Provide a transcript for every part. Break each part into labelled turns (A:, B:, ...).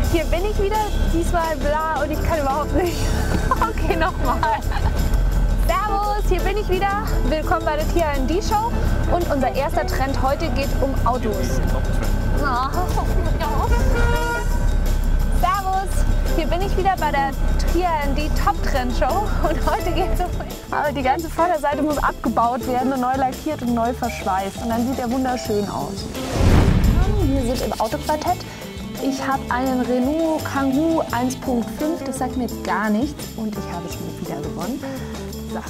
A: Hier bin ich wieder, diesmal bla und ich kann überhaupt nicht. Okay, nochmal. Servus, hier bin ich wieder. Willkommen bei der TND-Show. Und unser erster Trend heute geht um Autos. Servus, hier bin ich wieder bei der TND Top Trend Show. Und heute geht es um... Aber die ganze Vorderseite muss abgebaut werden und neu lackiert und neu verschweißt. Und dann sieht er wunderschön aus. Wir sind im Autoquartett. Ich habe einen Renault Kangoo 1.5, das sagt mir gar nichts und ich habe schon wieder gewonnen. So.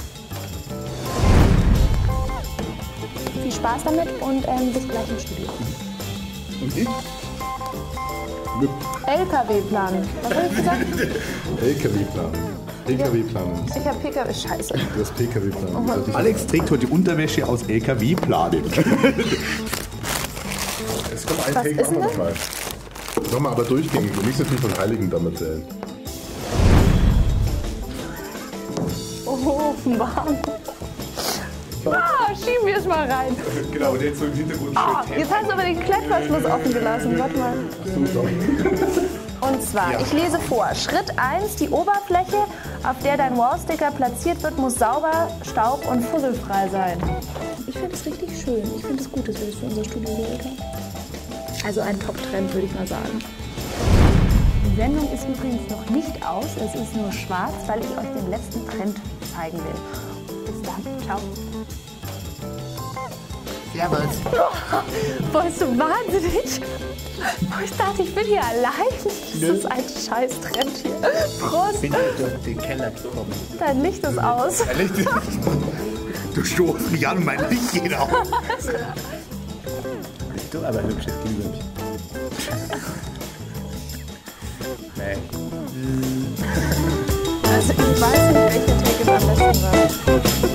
A: Viel Spaß damit und bis gleich im Studio.
B: Und ich?
A: LKW-Plan. Was habe ich gesagt?
B: LKW-Plan. PKW-Planen.
A: Ich habe PKW, scheiße.
B: Du hast PKW-Planen.
A: Oh,
C: Alex trägt heute Unterwäsche aus LKW-Planen.
B: Es kommt ein
A: Was
B: Take
A: ist
B: auch
A: denn
B: noch mal. Nochmal aber durchgängig. Du nicht so viel von Heiligendamm erzählen.
A: Oh, warm. Schieben wir es mal rein.
C: Genau, der jetzt so im Hintergrund
A: Jetzt hast du aber den Klettverschluss offen gelassen. Warte mal. Und zwar, ich lese vor. Schritt 1, die Oberfläche, auf der dein Wallsticker platziert wird, muss sauber, staub- und fusselfrei sein. Ich finde es richtig schön. Ich finde es gut, dass wir das für unser Studio gewählt haben. Also ein Top-Trend, würde ich mal sagen. Die Sendung ist übrigens noch nicht aus. Es ist nur schwarz, weil ich euch den letzten Trend zeigen will. Bis dann. Ciao.
C: Servus.
A: Boah, bist du wahnsinnig? Ich dachte, ich bin hier allein. Das ist ein scheiß Trend hier. Prost.
C: Ich bin durch den Keller gekommen.
A: Dein Licht ist aus.
C: Du stoßt mich an und mein Licht geht auf. Bist du aber ein hübsches Glühwürmchen. Nee.
A: Also ich weiß nicht, welcher Take am besten war.